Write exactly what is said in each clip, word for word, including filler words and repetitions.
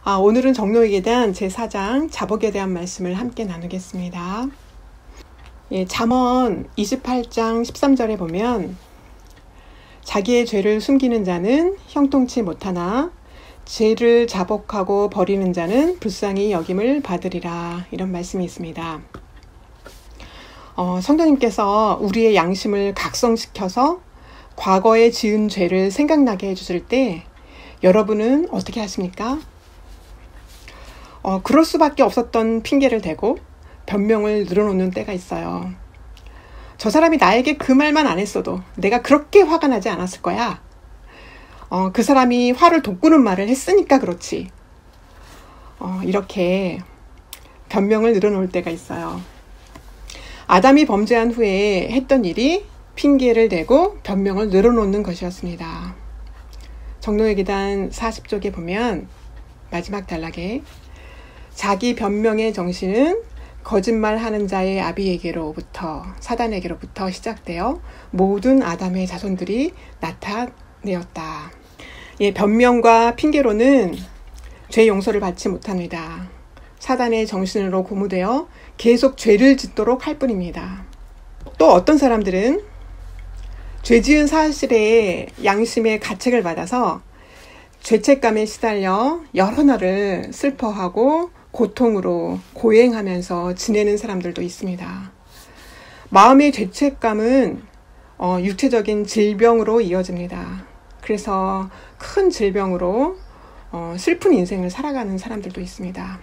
아, 오늘은 정노에게 대한 제사 장 자복에 대한 말씀을 함께 나누겠습니다. 예, 잠언 이십팔 장 십삼 절에 보면 자기의 죄를 숨기는 자는 형통치 못하나 죄를 자복하고 버리는 자는 불쌍히 여김을 받으리라, 이런 말씀이 있습니다. 어, 성도님께서 우리의 양심을 각성시켜서 과거에 지은 죄를 생각나게 해주실 때 여러분은 어떻게 하십니까? 어, 그럴 수밖에 없었던 핑계를 대고 변명을 늘어놓는 때가 있어요. 저 사람이 나에게 그 말만 안 했어도 내가 그렇게 화가 나지 않았을 거야. 어, 그 사람이 화를 돋구는 말을 했으니까 그렇지. 어, 이렇게 변명을 늘어놓을 때가 있어요. 아담이 범죄한 후에 했던 일이 핑계를 대고 변명을 늘어놓는 것이었습니다. 정노의 계단 사십 쪽에 보면 마지막 단락에 자기 변명의 정신은 거짓말하는 자의 아비에게로부터, 사단에게로부터 시작되어 모든 아담의 자손들이 나타내었다. 예, 변명과 핑계로는 죄 용서를 받지 못합니다. 사단의 정신으로 고무되어 계속 죄를 짓도록 할 뿐입니다. 또 어떤 사람들은 죄 지은 사실에 양심의 가책을 받아서 죄책감에 시달려 여러 날을 슬퍼하고 고통으로 고행하면서 지내는 사람들도 있습니다. 마음의 죄책감은 어, 육체적인 질병으로 이어집니다. 그래서 큰 질병으로 어, 슬픈 인생을 살아가는 사람들도 있습니다.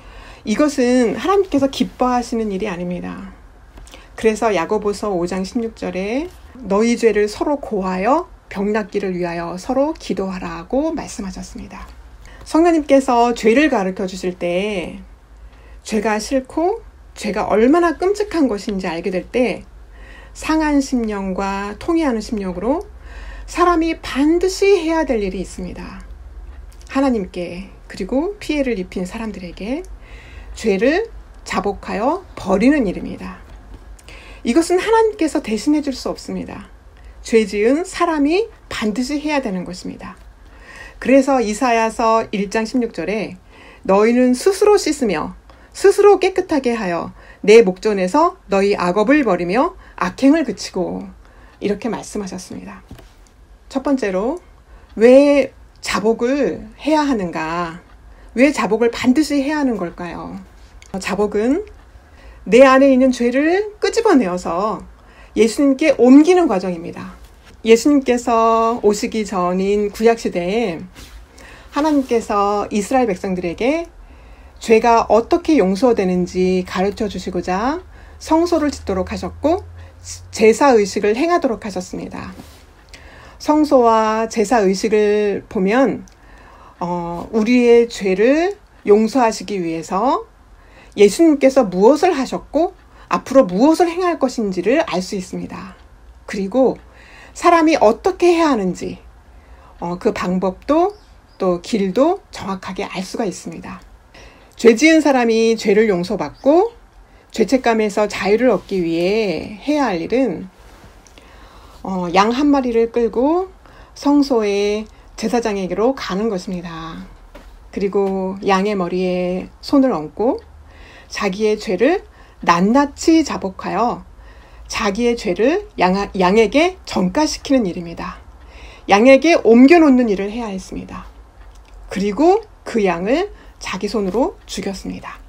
이것은 하나님께서 기뻐하시는 일이 아닙니다. 그래서 야고보서 오 장 십육 절에 너희 죄를 서로 고하여 병 낫기를 위하여 서로 기도하라고 말씀하셨습니다. 성령님께서 죄를 가르쳐 주실 때 죄가 싫고 죄가 얼마나 끔찍한 것인지 알게 될 때 상한 심령과 통회하는 심령으로 사람이 반드시 해야 될 일이 있습니다. 하나님께, 그리고 피해를 입힌 사람들에게 죄를 자복하여 버리는 일입니다. 이것은 하나님께서 대신해 줄 수 없습니다. 죄 지은 사람이 반드시 해야 되는 것입니다. 그래서 이사야서 일 장 십육 절에 너희는 스스로 씻으며 스스로 깨끗하게 하여 내 목전에서 너희 악업을 버리며 악행을 그치고, 이렇게 말씀하셨습니다. 첫 번째로 왜 자복을 해야 하는가? 왜 자복을 반드시 해야 하는 걸까요? 자복은 내 안에 있는 죄를 끄집어내어서 예수님께 옮기는 과정입니다. 예수님께서 오시기 전인 구약시대에 하나님께서 이스라엘 백성들에게 죄가 어떻게 용서되는지 가르쳐 주시고자 성소를 짓도록 하셨고 제사의식을 행하도록 하셨습니다. 성소와 제사의식을 보면 어, 우리의 죄를 용서하시기 위해서 예수님께서 무엇을 하셨고 앞으로 무엇을 행할 것인지를 알 수 있습니다. 그리고 사람이 어떻게 해야 하는지 어, 그 방법도 또 길도 정확하게 알 수가 있습니다. 죄 지은 사람이 죄를 용서받고 죄책감에서 자유를 얻기 위해 해야 할 일은 어, 양 한 마리를 끌고 성소의 제사장에게로 가는 것입니다. 그리고 양의 머리에 손을 얹고 자기의 죄를 낱낱이 자복하여 자기의 죄를 양, 양에게 전가시키는 일입니다. 양에게 옮겨놓는 일을 해야 했습니다. 그리고 그 양을 자기 손으로 죽였습니다.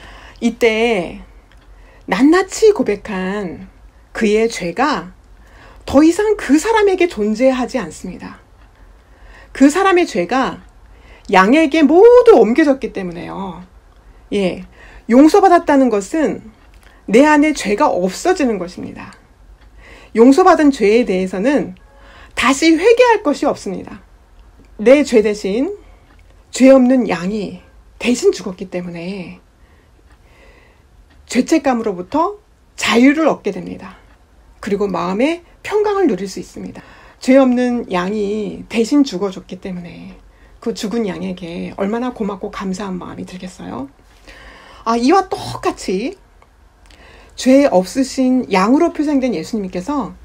이때 낱낱이 고백한 그의 죄가 더 이상 그 사람에게 존재하지 않습니다. 그 사람의 죄가 양에게 모두 옮겨졌기 때문에요. 예, 용서받았다는 것은 내 안에 죄가 없어지는 것입니다. 용서받은 죄에 대해서는 다시 회개할 것이 없습니다. 내 죄 대신 죄 없는 양이 대신 죽었기 때문에 죄책감으로부터 자유를 얻게 됩니다. 그리고 마음의 평강을 누릴 수 있습니다. 죄 없는 양이 대신 죽어줬기 때문에 그 죽은 양에게 얼마나 고맙고 감사한 마음이 들겠어요? 아, 이와 똑같이 죄 없으신 양으로 표상된 예수님께서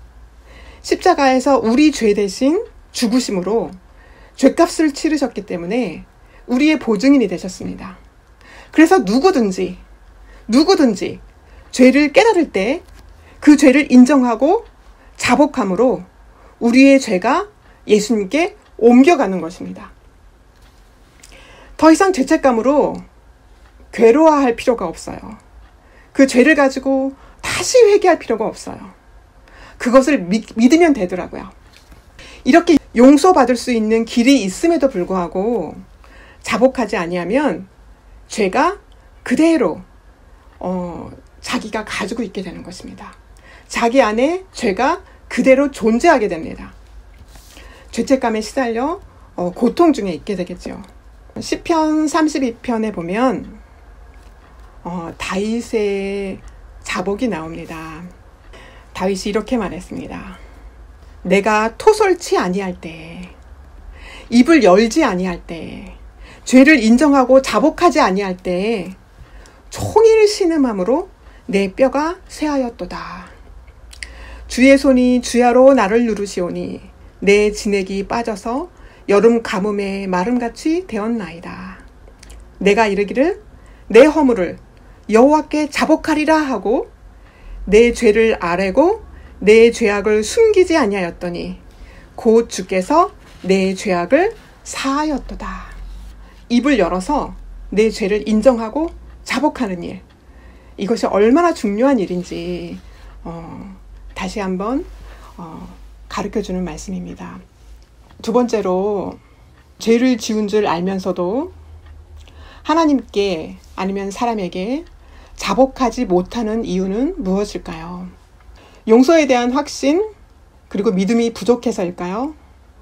십자가에서 우리 죄 대신 죽으심으로 죄값을 치르셨기 때문에 우리의 보증인이 되셨습니다. 그래서 누구든지 누구든지 죄를 깨달을 때 그 죄를 인정하고 자복함으로 우리의 죄가 예수님께 옮겨가는 것입니다. 더 이상 죄책감으로 괴로워할 필요가 없어요. 그 죄를 가지고 다시 회개할 필요가 없어요. 그것을 믿, 믿으면 되더라고요. 이렇게 용서받을 수 있는 길이 있음에도 불구하고 자복하지 아니하면 죄가 그대로 어, 자기가 가지고 있게 되는 것입니다. 자기 안에 죄가 그대로 존재하게 됩니다. 죄책감에 시달려 어, 고통 중에 있게 되겠죠. 시편 삼십이 편에 보면 어, 다윗의 자복이 나옵니다. 다윗이 이렇게 말했습니다. 내가 토설치 아니할 때, 입을 열지 아니할 때, 죄를 인정하고 자복하지 아니할 때 종일 신음함으로 내 뼈가 쇠하였도다. 주의 손이 주야로 나를 누르시오니 내 진액이 빠져서 여름 가뭄에 마름같이 되었나이다. 내가 이르기를 내 허물을 여호와께 자복하리라 하고 내 죄를 아뢰고 내 죄악을 숨기지 아니하였더니 곧 주께서 내 죄악을 사하였도다. 입을 열어서 내 죄를 인정하고 자복하는 일, 이것이 얼마나 중요한 일인지 어, 다시 한번 어, 가르쳐주는 말씀입니다. 두 번째로, 죄를 지은 줄 알면서도 하나님께 아니면 사람에게 자복하지 못하는 이유는 무엇일까요? 용서에 대한 확신, 그리고 믿음이 부족해서일까요?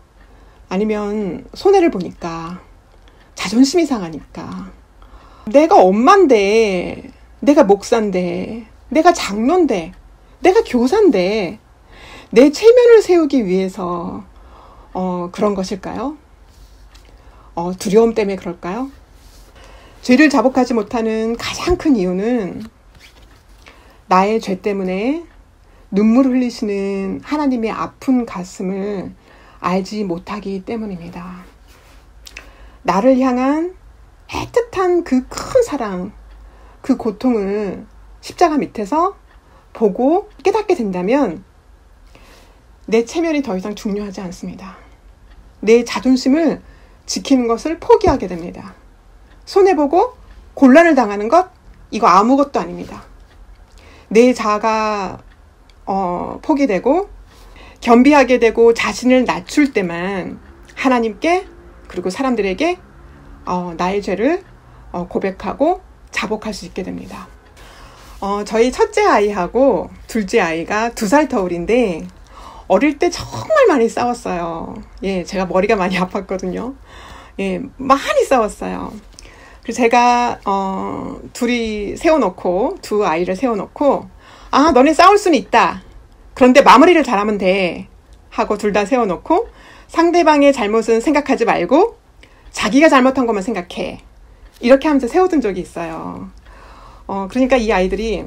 아니면 손해를 보니까, 자존심이 상하니까, 내가 엄마인데, 내가 목사인데, 내가 장로인데, 내가 교사인데 내 체면을 세우기 위해서 어, 그런 것일까요? 어, 두려움 때문에 그럴까요? 죄를 자복하지 못하는 가장 큰 이유는 나의 죄 때문에 눈물 흘리시는 하나님의 아픈 가슴을 알지 못하기 때문입니다. 나를 향한 애틋한 그 큰 사랑, 그 고통을 십자가 밑에서 보고 깨닫게 된다면 내 체면이 더 이상 중요하지 않습니다. 내 자존심을 지키는 것을 포기하게 됩니다. 손해보고 곤란을 당하는 것, 이거 아무것도 아닙니다. 내 자아가 어, 포기되고 겸비하게 되고 자신을 낮출 때만 하나님께 그리고 사람들에게 어, 나의 죄를 어, 고백하고 자복할 수 있게 됩니다. 어, 저희 첫째 아이하고 둘째 아이가 두 살 터울인데 어릴 때 정말 많이 싸웠어요. 예, 제가 머리가 많이 아팠거든요. 예, 많이 싸웠어요. 그래서 제가 어, 둘이 세워놓고 두 아이를 세워놓고 아, 너네 싸울 수는 있다. 그런데 마무리를 잘하면 돼. 하고 둘 다 세워놓고 상대방의 잘못은 생각하지 말고 자기가 잘못한 것만 생각해. 이렇게 하면서 세워둔 적이 있어요. 어, 그러니까 이 아이들이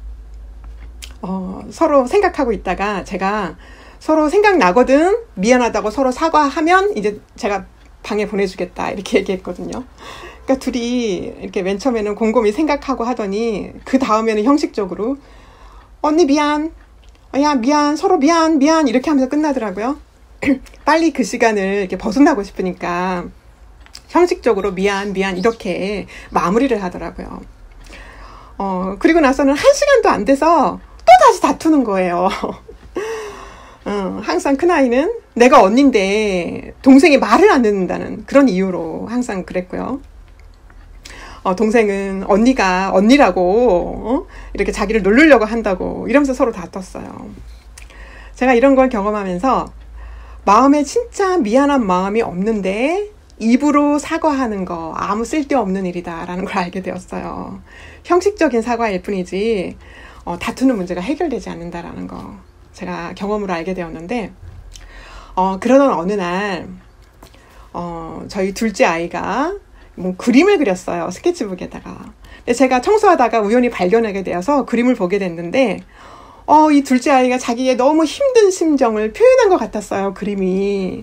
어, 서로 생각하고 있다가 제가 서로 생각나거든, 미안하다고 서로 사과하면 이제 제가 방에 보내주겠다 이렇게 얘기했거든요. 그러니까 둘이 이렇게 맨 처음에는 곰곰이 생각하고 하더니 그 다음에는 형식적으로 언니 미안, 야 미안, 서로 미안 미안 이렇게 하면서 끝나더라고요. 빨리 그 시간을 이렇게 벗어나고 싶으니까 형식적으로 미안 미안 이렇게 마무리를 하더라고요. 어, 그리고 나서는 한 시간도 안 돼서 또 다시 다투는 거예요. 어, 항상 큰아이는 내가 언니인데 동생이 말을 안 듣는다는 그런 이유로 항상 그랬고요. 어, 동생은 언니가 언니라고 어? 이렇게 자기를 놀리려고 한다고 이러면서 서로 다퉜어요. 제가 이런 걸 경험하면서 마음에 진짜 미안한 마음이 없는데 입으로 사과하는 거 아무 쓸데없는 일이다라는 걸 알게 되었어요. 형식적인 사과일 뿐이지 어, 다투는 문제가 해결되지 않는다라는 거 제가 경험으로 알게 되었는데 어, 그러던 어느 날 어, 저희 둘째 아이가 뭐 그림을 그렸어요. 스케치북에다가. 근데 제가 청소하다가 우연히 발견하게 되어서 그림을 보게 됐는데 어, 이 둘째 아이가 자기의 너무 힘든 심정을 표현한 것 같았어요. 그림이.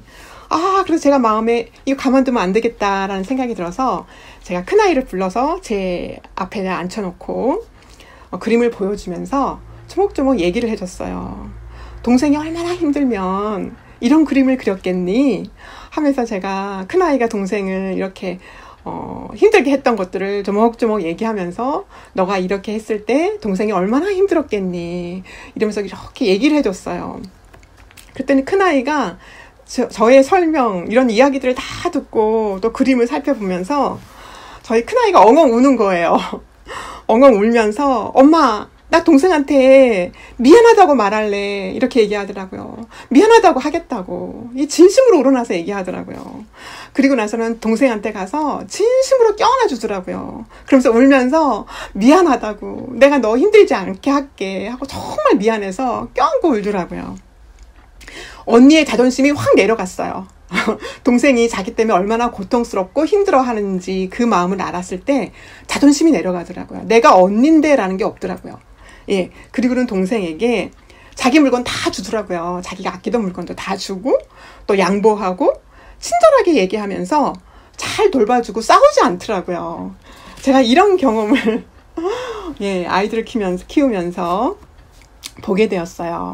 아, 그래서 제가 마음에 이거 가만두면 안 되겠다라는 생각이 들어서 제가 큰아이를 불러서 제 앞에 앉혀놓고 어, 그림을 보여주면서 조목조목 얘기를 해줬어요. 동생이 얼마나 힘들면 이런 그림을 그렸겠니? 하면서 제가 큰아이가 동생을 이렇게 어, 힘들게 했던 것들을 조목조목 얘기하면서 너가 이렇게 했을 때 동생이 얼마나 힘들었겠니? 이러면서 이렇게 얘기를 해줬어요. 그랬더니 큰아이가 저, 저의 설명, 이런 이야기들을 다 듣고 또 그림을 살펴보면서 저희 큰아이가 엉엉 우는 거예요. 엉엉 울면서 엄마, 나 동생한테 미안하다고 말할래. 이렇게 얘기하더라고요. 미안하다고 하겠다고. 이 진심으로 우러나서 얘기하더라고요. 그리고 나서는 동생한테 가서 진심으로 껴안아 주더라고요. 그러면서 울면서 미안하다고. 내가 너 힘들지 않게 할게. 하고 정말 미안해서 껴안고 울더라고요. 언니의 자존심이 확 내려갔어요. 동생이 자기 때문에 얼마나 고통스럽고 힘들어하는지 그 마음을 알았을 때 자존심이 내려가더라고요. 내가 언니인데 라는 게 없더라고요. 예, 그리고는 동생에게 자기 물건 다 주더라고요. 자기가 아끼던 물건도 다 주고 또 양보하고 친절하게 얘기하면서 잘 돌봐주고 싸우지 않더라고요. 제가 이런 경험을 예, 아이들을 키우면서, 키우면서 보게 되었어요.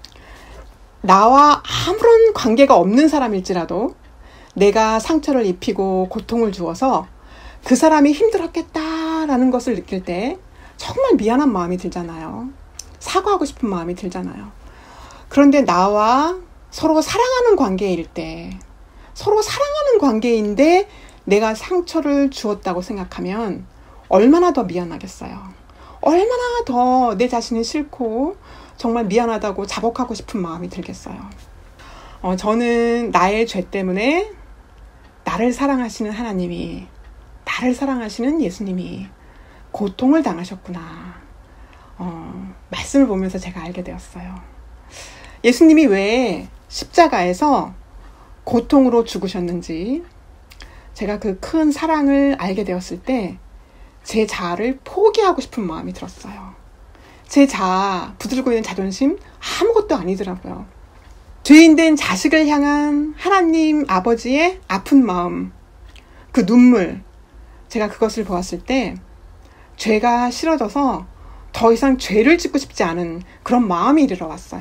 나와 아무런 관계가 없는 사람일지라도 내가 상처를 입히고 고통을 주어서 그 사람이 힘들었겠다라는 것을 느낄 때 정말 미안한 마음이 들잖아요. 사과하고 싶은 마음이 들잖아요. 그런데 나와 서로 사랑하는 관계일 때, 서로 사랑하는 관계인데 내가 상처를 주었다고 생각하면 얼마나 더 미안하겠어요. 얼마나 더 내 자신이 싫고 정말 미안하다고 자복하고 싶은 마음이 들겠어요. 어, 저는 나의 죄 때문에 나를 사랑하시는 하나님이, 나를 사랑하시는 예수님이 고통을 당하셨구나. 어, 말씀을 보면서 제가 알게 되었어요. 예수님이 왜 십자가에서 고통으로 죽으셨는지 제가 그 큰 사랑을 알게 되었을 때 제 자아를 포기하고 싶은 마음이 들었어요. 제 자아, 붙들고 있는 자존심 아무것도 아니더라고요. 죄인된 자식을 향한 하나님 아버지의 아픈 마음, 그 눈물, 제가 그것을 보았을 때 죄가 싫어져서 더 이상 죄를 짓고 싶지 않은 그런 마음이 이르러 왔어요.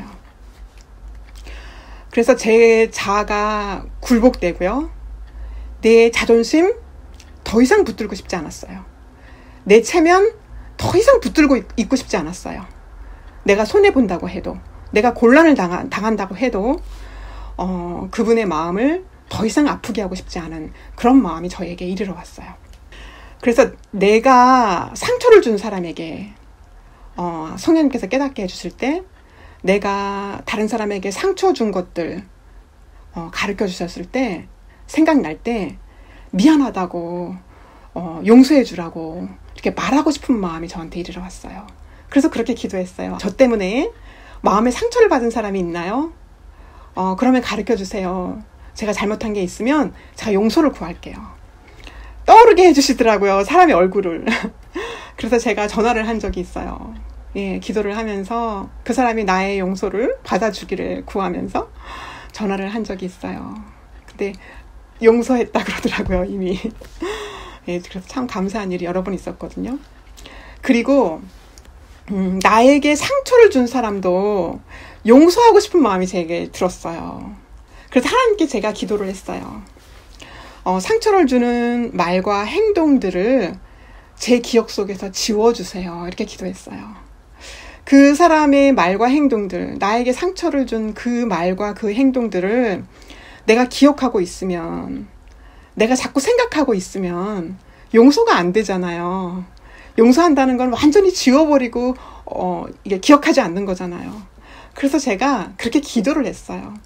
그래서 제 자아가 굴복되고요. 내 자존심 더 이상 붙들고 싶지 않았어요. 내 체면 더 이상 붙들고 있고 싶지 않았어요. 내가 손해본다고 해도, 내가 곤란을 당한, 당한다고 해도 어, 그분의 마음을 더 이상 아프게 하고 싶지 않은 그런 마음이 저에게 이르러 왔어요. 그래서 내가 상처를 준 사람에게 어, 성령님께서 깨닫게 해주실 때 내가 다른 사람에게 상처 준 것들 어, 가르쳐 주셨을 때 생각날 때 미안하다고 어, 용서해 주라고 이렇게 말하고 싶은 마음이 저한테 이르러 왔어요. 그래서 그렇게 기도했어요. 저 때문에 마음에 상처를 받은 사람이 있나요? 어, 그러면 가르쳐 주세요. 제가 잘못한 게 있으면 제가 용서를 구할게요. 떠오르게 해주시더라고요. 사람의 얼굴을. 그래서 제가 전화를 한 적이 있어요. 예, 기도를 하면서 그 사람이 나의 용서를 받아주기를 구하면서 전화를 한 적이 있어요. 근데 용서했다 그러더라고요, 이미. 예, 그래서 참 감사한 일이 여러 번 있었거든요. 그리고 음, 나에게 상처를 준 사람도 용서하고 싶은 마음이 제게 들었어요. 그래서 하나님께 제가 기도를 했어요. 어, 상처를 주는 말과 행동들을 제 기억 속에서 지워주세요. 이렇게 기도했어요. 그 사람의 말과 행동들, 나에게 상처를 준 그 말과 그 행동들을 내가 기억하고 있으면, 내가 자꾸 생각하고 있으면 용서가 안 되잖아요. 용서한다는 건 완전히 지워버리고 어, 이게 기억하지 않는 거잖아요. 그래서 제가 그렇게 기도를 했어요.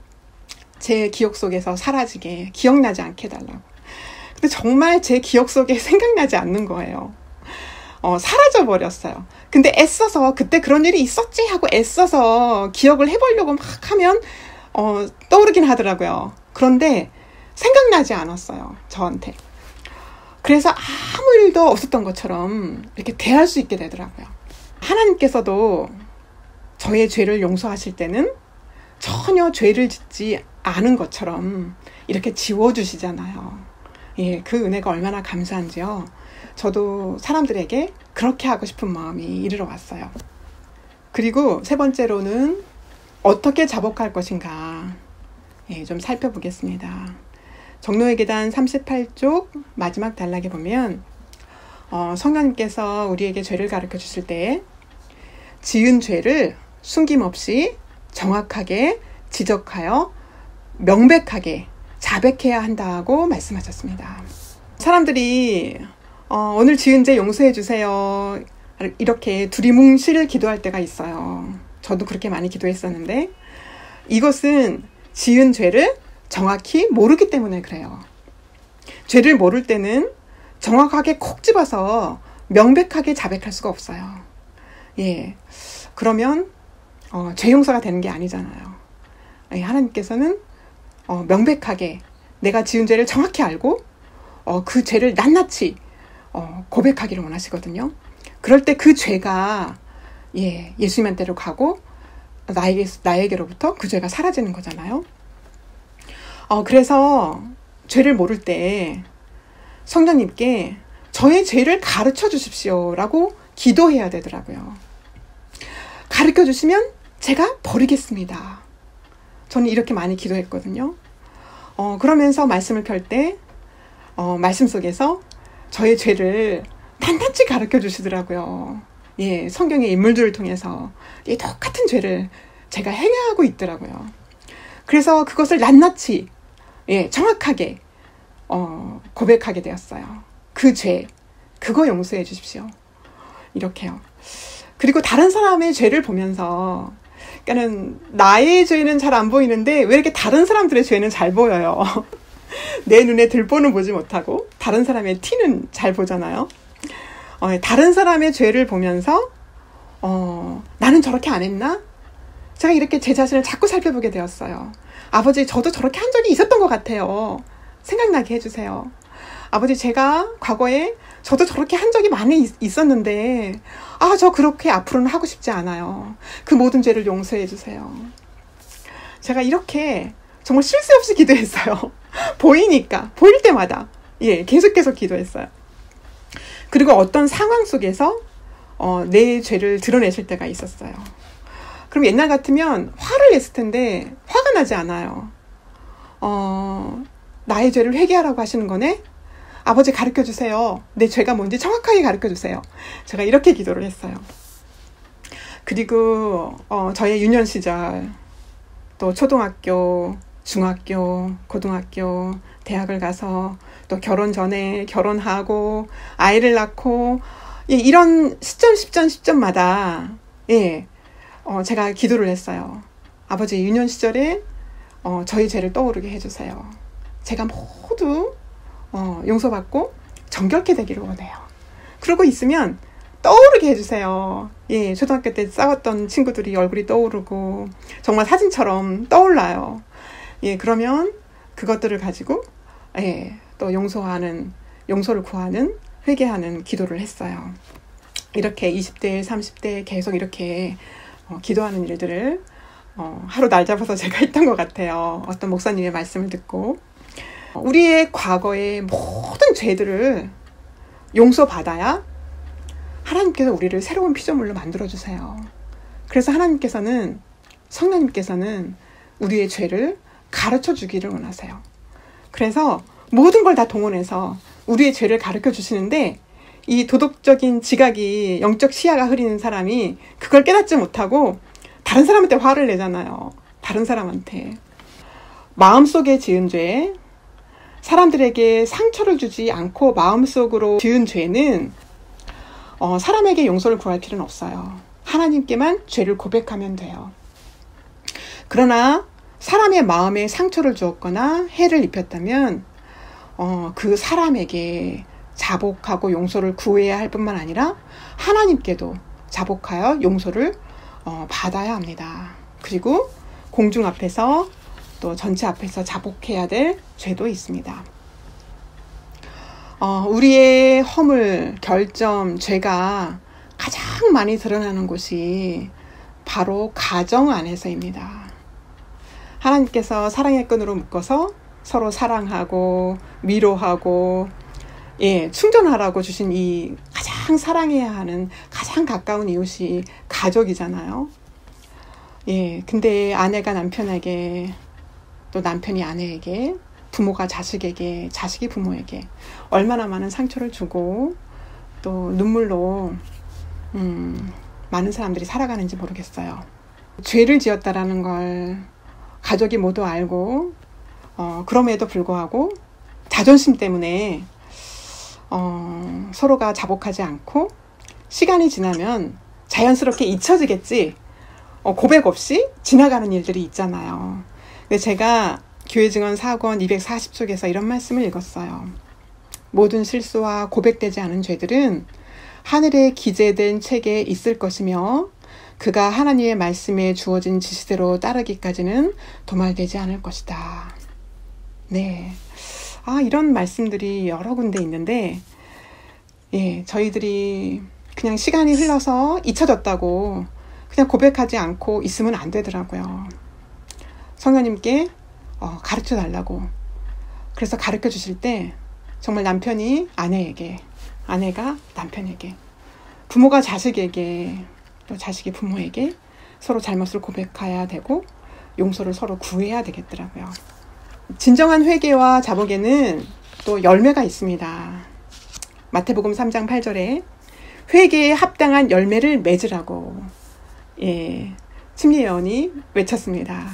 제 기억 속에서 사라지게, 기억나지 않게 해달라고. 근데 정말 제 기억 속에 생각나지 않는 거예요. 어, 사라져버렸어요. 근데 애써서 그때 그런 일이 있었지 하고 애써서 기억을 해보려고 막 하면 어, 떠오르긴 하더라고요. 그런데 생각나지 않았어요. 저한테. 그래서 아무 일도 없었던 것처럼 이렇게 대할 수 있게 되더라고요. 하나님께서도 저의 죄를 용서하실 때는 전혀 죄를 짓지 않은 것처럼 이렇게 지워주시잖아요. 예, 그 은혜가 얼마나 감사한지요. 저도 사람들에게 그렇게 하고 싶은 마음이 이르러 왔어요. 그리고 세 번째로는 어떻게 자복할 것인가, 예, 좀 살펴보겠습니다. 정노의 계단 삼십팔 쪽 마지막 단락에 보면 어, 성령님께서 우리에게 죄를 가르쳐 주실 때 지은 죄를 숨김없이 정확하게 지적하여 명백하게 자백해야 한다고 말씀하셨습니다. 사람들이 어, 오늘 지은 죄 용서해 주세요, 이렇게 두리뭉실 기도할 때가 있어요. 저도 그렇게 많이 기도했었는데 이것은 지은 죄를 정확히 모르기 때문에 그래요. 죄를 모를 때는 정확하게 콕 집어서 명백하게 자백할 수가 없어요. 예, 그러면 어, 죄 용서가 되는 게 아니잖아요. 예, 하나님께서는 어, 명백하게 내가 지은 죄를 정확히 알고 어, 그 죄를 낱낱이 어, 고백하기를 원하시거든요. 그럴 때 그 죄가 예, 예수님한테로 가고 나에게, 나에게로부터 그 죄가 사라지는 거잖아요. 어, 그래서 죄를 모를 때 성령님께 저의 죄를 가르쳐 주십시오 라고 기도해야 되더라고요. 가르쳐 주시면 제가 버리겠습니다. 저는 이렇게 많이 기도했거든요. 어, 그러면서 말씀을 펼 때 어, 말씀 속에서 저의 죄를 낱낱이 가르쳐 주시더라고요. 예, 성경의 인물들을 통해서 이 똑같은 죄를 제가 행하고 있더라고요. 그래서 그것을 낱낱이 예, 정확하게 어, 고백하게 되었어요. 그 죄, 그거 용서해 주십시오. 이렇게요. 그리고 다른 사람의 죄를 보면서, 그러니까는 나의 죄는 잘 안 보이는데 왜 이렇게 다른 사람들의 죄는 잘 보여요. 내 눈에 들보는 보지 못하고 다른 사람의 티는 잘 보잖아요. 어, 다른 사람의 죄를 보면서 어, 나는 저렇게 안 했나? 제가 이렇게 제 자신을 자꾸 살펴보게 되었어요. 아버지, 저도 저렇게 한 적이 있었던 것 같아요. 생각나게 해주세요. 아버지, 제가 과거에 저도 저렇게 한 적이 많이 있었는데 아, 저 그렇게 앞으로는 하고 싶지 않아요. 그 모든 죄를 용서해 주세요. 제가 이렇게 정말 쉴 새 없이 기도했어요. 보이니까, 보일 때마다 예, 계속 계속 기도했어요. 그리고 어떤 상황 속에서 어, 내 죄를 드러내실 때가 있었어요. 그럼 옛날 같으면 화를 냈을 텐데 화가 나지 않아요. 어, 나의 죄를 회개하라고 하시는 거네? 아버지, 가르쳐 주세요. 내 죄가 뭔지 정확하게 가르쳐 주세요. 제가 이렇게 기도를 했어요. 그리고 어, 저의 유년 시절, 또 초등학교, 중학교, 고등학교, 대학을 가서 또 결혼 전에 결혼하고 아이를 낳고 예, 이런 시점 시점 시점마다 예, 어, 제가 기도를 했어요. 아버지, 유년 시절에 어, 저희 죄를 떠오르게 해주세요. 제가 모두 어, 용서받고 정결케 되기를 원해요. 그러고 있으면 떠오르게 해주세요. 예, 초등학교 때 싸웠던 친구들이 얼굴이 떠오르고 정말 사진처럼 떠올라요. 예, 그러면 그것들을 가지고 예, 또 용서하는, 용서를 구하는, 회개하는 기도를 했어요. 이렇게 이십 대, 삼십 대 계속 이렇게 어, 기도하는 일들을 어, 하루 날 잡아서 제가 했던 것 같아요. 어떤 목사님의 말씀을 듣고 우리의 과거의 모든 죄들을 용서받아야 하나님께서 우리를 새로운 피조물로 만들어주세요. 그래서 하나님께서는, 성령님께서는 우리의 죄를 가르쳐 주기를 원하세요. 그래서 모든 걸 다 동원해서 우리의 죄를 가르쳐 주시는데 이 도덕적인 지각이, 영적 시야가 흐리는 사람이 그걸 깨닫지 못하고 다른 사람한테 화를 내잖아요. 다른 사람한테. 마음속에 지은 죄, 사람들에게 상처를 주지 않고 마음속으로 지은 죄는 어, 사람에게 용서를 구할 필요는 없어요. 하나님께만 죄를 고백하면 돼요. 그러나 사람의 마음에 상처를 주었거나 해를 입혔다면 어, 그 사람에게 자복하고 용서를 구해야 할 뿐만 아니라 하나님께도 자복하여 용서를 어, 받아야 합니다. 그리고 공중 앞에서 또 전체 앞에서 자복해야 될 죄도 있습니다. 어, 우리의 허물, 결점, 죄가 가장 많이 드러나는 곳이 바로 가정 안에서입니다. 하나님께서 사랑의 끈으로 묶어서 서로 사랑하고 위로하고 예, 충전하라고 주신 이 가장 사랑해야 하는 가장 가까운 이웃이 가족이잖아요. 예, 근데 아내가 남편에게, 또 남편이 아내에게, 부모가 자식에게, 자식이 부모에게 얼마나 많은 상처를 주고 또 눈물로 음, 많은 사람들이 살아가는지 모르겠어요. 죄를 지었다라는 걸 가족이 모두 알고 어, 그럼에도 불구하고 자존심 때문에 어, 서로가 자복하지 않고 시간이 지나면 자연스럽게 잊혀지겠지 어, 고백 없이 지나가는 일들이 있잖아요. 근데 제가 교회 증언 사 권 이백사십 쪽에서 이런 말씀을 읽었어요. 모든 실수와 고백되지 않은 죄들은 하늘에 기재된 책에 있을 것이며 그가 하나님의 말씀에 주어진 지시대로 따르기까지는 도말되지 않을 것이다. 네. 아, 이런 말씀들이 여러 군데 있는데, 예, 저희들이 그냥 시간이 흘러서 잊혀졌다고 그냥 고백하지 않고 있으면 안 되더라고요. 성령님께 어, 가르쳐 달라고. 그래서 가르쳐 주실 때 정말 남편이 아내에게, 아내가 남편에게, 부모가 자식에게, 또 자식이 부모에게 서로 잘못을 고백해야 되고 용서를 서로 구해야 되겠더라고요. 진정한 회개와 자복에는 또 열매가 있습니다. 마태복음 삼 장 팔 절에 회개에 합당한 열매를 맺으라고 예, 심리예언이 외쳤습니다.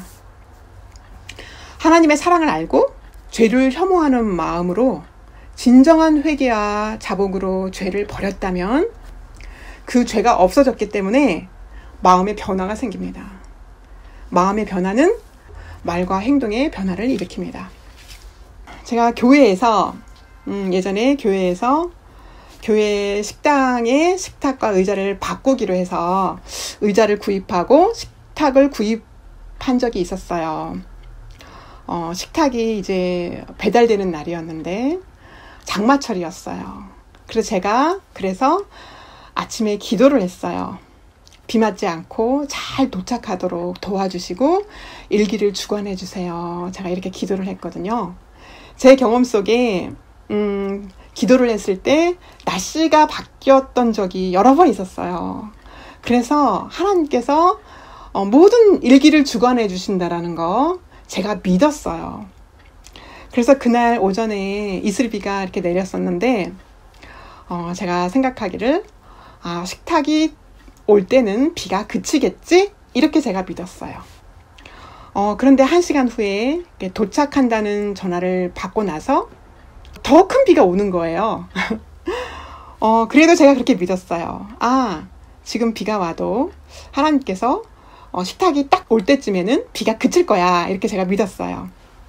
하나님의 사랑을 알고 죄를 혐오하는 마음으로 진정한 회개와 자복으로 죄를 버렸다면 그 죄가 없어졌기 때문에 마음의 변화가 생깁니다. 마음의 변화는 말과 행동의 변화를 일으킵니다. 제가 교회에서 음, 예전에 교회에서 교회 식당의 식탁과 의자를 바꾸기로 해서 의자를 구입하고 식탁을 구입한 적이 있었어요. 어, 식탁이 이제 배달되는 날이었는데 장마철이었어요. 그래서 제가 그래서 아침에 기도를 했어요. 비 맞지 않고 잘 도착하도록 도와주시고 일기를 주관해 주세요. 제가 이렇게 기도를 했거든요. 제 경험 속에 음, 기도를 했을 때 날씨가 바뀌었던 적이 여러 번 있었어요. 그래서 하나님께서 어, 모든 일기를 주관해 주신다라는 거 제가 믿었어요. 그래서 그날 오전에 이슬비가 이렇게 내렸었는데 어, 제가 생각하기를 아, 식탁이 올 때는 비가 그치겠지? 이렇게 제가 믿었어요. 어, 그런데 한 시간 후에 도착한다는 전화를 받고 나서 더 큰 비가 오는 거예요. 어, 그래도 제가 그렇게 믿었어요. 아, 지금 비가 와도 하나님께서 어, 식탁이 딱 올 때쯤에는 비가 그칠 거야. 이렇게 제가 믿었어요.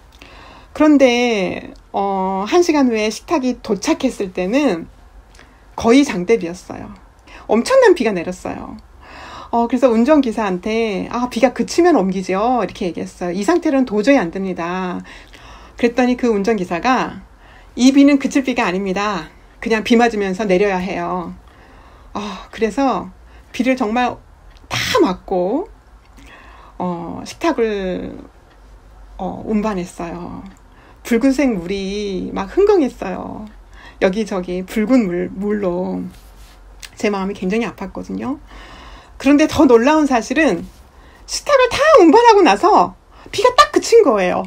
그런데 어, 한 시간 후에 식탁이 도착했을 때는 거의 장대비였어요. 엄청난 비가 내렸어요. 어, 그래서 운전기사한테 아, 비가 그치면 옮기죠. 이렇게 얘기했어요. 이 상태로는 도저히 안 됩니다. 그랬더니 그 운전기사가 이 비는 그칠 비가 아닙니다. 그냥 비 맞으면서 내려야 해요. 어, 그래서 비를 정말 다 맞고 어, 식탁을 어, 운반했어요. 붉은색 물이 막 흥건했어요. 여기저기 붉은 물, 물로 제 마음이 굉장히 아팠거든요. 그런데 더 놀라운 사실은 식탁을 다 운반하고 나서 비가 딱 그친 거예요.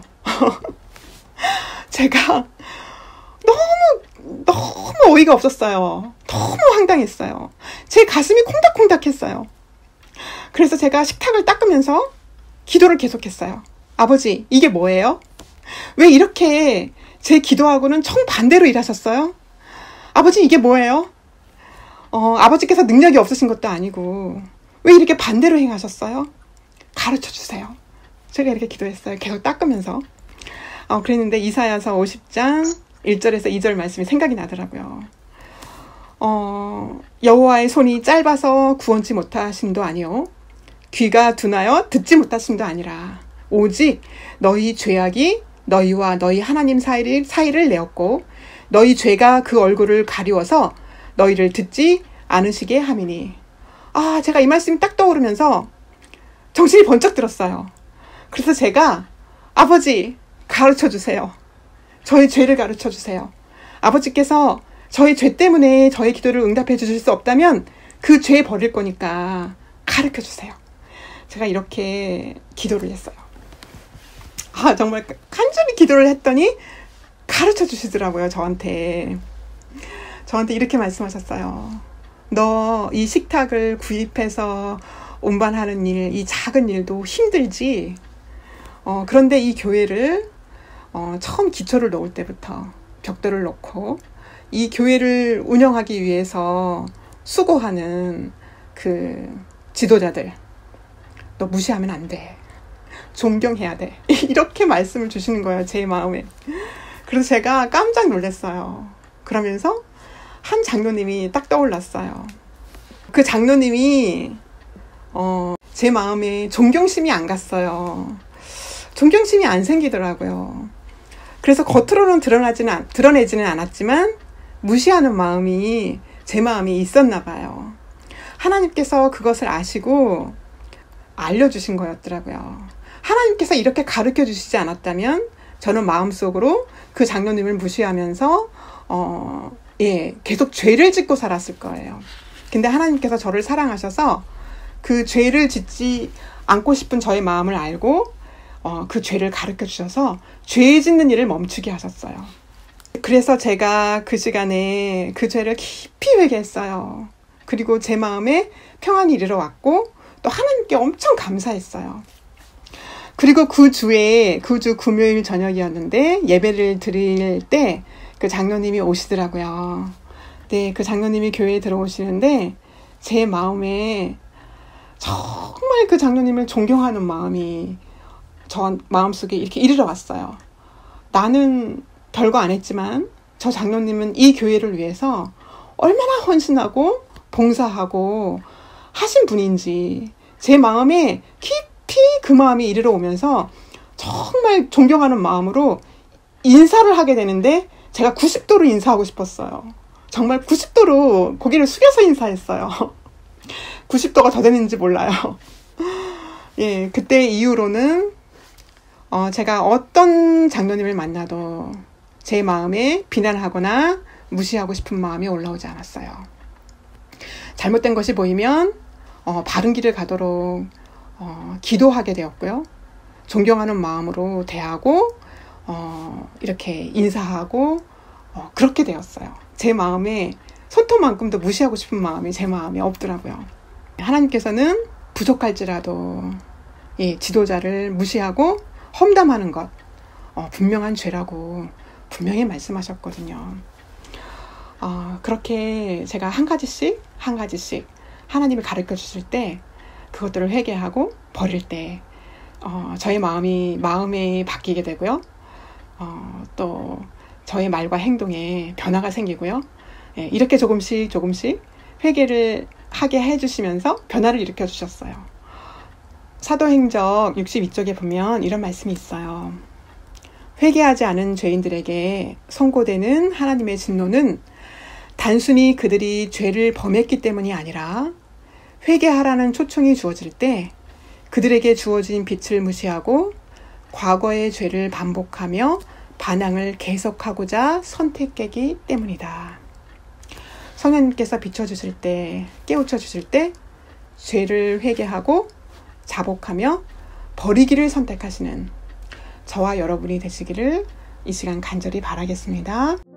제가 너무 너무 어이가 없었어요. 너무 황당했어요. 제 가슴이 콩닥콩닥했어요. 그래서 제가 식탁을 닦으면서 기도를 계속했어요. 아버지, 이게 뭐예요? 왜 이렇게 제 기도하고는 정반대로 일하셨어요? 아버지, 이게 뭐예요? 어, 아버지께서 능력이 없으신 것도 아니고 왜 이렇게 반대로 행하셨어요? 가르쳐 주세요. 제가 이렇게 기도했어요. 계속 닦으면서. 어, 그랬는데 이사야서 오십 장 일 절에서 이 절 말씀이 생각이 나더라고요. 어, 여호와의 손이 짧아서 구원치 못하심도 아니요 귀가 둔하여 듣지 못하심도 아니라 오직 너희 죄악이 너희와 너희 하나님 사이를, 사이를 내었고 너희 죄가 그 얼굴을 가리워서 너희를 듣지 않으시게 함이니. 아, 제가 이 말씀이 딱 떠오르면서 정신이 번쩍 들었어요. 그래서 제가 아버지 가르쳐 주세요. 저의 죄를 가르쳐 주세요. 아버지께서 저의 죄 때문에 저의 기도를 응답해 주실 수 없다면 그 죄 버릴 거니까 가르쳐 주세요. 제가 이렇게 기도를 했어요. 아, 정말 간절히 기도를 했더니 가르쳐 주시더라고요, 저한테. 저한테 이렇게 말씀하셨어요. 너 이 식탁을 구입해서 운반하는 일, 이 작은 일도 힘들지. 어, 그런데 이 교회를 어, 처음 기초를 놓을 때부터 벽돌을 놓고 이 교회를 운영하기 위해서 수고하는 그 지도자들, 너 무시하면 안 돼. 존경해야 돼. 이렇게 말씀을 주시는 거예요, 제 마음에. 그래서 제가 깜짝 놀랐어요. 그러면서 한 장로님이 딱 떠올랐어요. 그 장로님이 어, 제 마음에 존경심이 안 갔어요. 존경심이 안 생기더라고요. 그래서 겉으로는 드러나지는, 드러내지는 않았지만 무시하는 마음이 제 마음에 있었나 봐요. 하나님께서 그것을 아시고 알려주신 거였더라고요. 하나님께서 이렇게 가르쳐 주시지 않았다면 저는 마음속으로 그 장로님을 무시하면서 어, 예, 계속 죄를 짓고 살았을 거예요. 근데 하나님께서 저를 사랑하셔서 그 죄를 짓지 않고 싶은 저의 마음을 알고 어, 그 죄를 가르쳐 주셔서 죄 짓는 일을 멈추게 하셨어요. 그래서 제가 그 시간에 그 죄를 깊이 회개했어요. 그리고 제 마음에 평안이 이르러 왔고 또 하나님께 엄청 감사했어요. 그리고 그 주에, 그 주 금요일 저녁이었는데 예배를 드릴 때 그 장로님이 오시더라고요. 네, 그 장로님이 교회에 들어오시는데 제 마음에 정말 그 장로님을 존경하는 마음이 저 마음속에 이렇게 이르러 왔어요. 나는 별거 안 했지만 저 장로님은 이 교회를 위해서 얼마나 헌신하고 봉사하고 하신 분인지 제 마음에 깊이 그 마음이 이르러 오면서 정말 존경하는 마음으로 인사를 하게 되는데 제가 구십 도로 인사하고 싶었어요. 정말 구십 도로 고개를 숙여서 인사했어요. 구십 도가 더 되는지 몰라요. 예, 그때 이후로는 어, 제가 어떤 장로님을 만나도 제 마음에 비난하거나 무시하고 싶은 마음이 올라오지 않았어요. 잘못된 것이 보이면 어, 바른 길을 가도록 어, 기도하게 되었고요. 존경하는 마음으로 대하고 어, 이렇게 인사하고 어, 그렇게 되었어요. 제 마음에 손톱만큼도 무시하고 싶은 마음이 제 마음에 없더라고요. 하나님께서는 부족할지라도 예, 지도자를 무시하고 험담하는 것 어, 분명한 죄라고 분명히 말씀하셨거든요. 어, 그렇게 제가 한 가지씩 한 가지씩 하나님이 가르쳐 주실 때 그것들을 회개하고 버릴 때 어, 저의 마음이 마음이 바뀌게 되고요. 어, 또 저의 말과 행동에 변화가 생기고요. 예, 이렇게 조금씩 조금씩 회개를 하게 해주시면서 변화를 일으켜 주셨어요. 사도행적 육십이 쪽에 보면 이런 말씀이 있어요. 회개하지 않은 죄인들에게 선고되는 하나님의 진노는 단순히 그들이 죄를 범했기 때문이 아니라 회개하라는 초청이 주어질 때 그들에게 주어진 빛을 무시하고 과거의 죄를 반복하며 반항을 계속하고자 선택하기 때문이다. 성령님께서 비춰주실 때, 깨우쳐 주실 때 죄를 회개하고 자복하며 버리기를 선택하시는 저와 여러분이 되시기를 이 시간 간절히 바라겠습니다.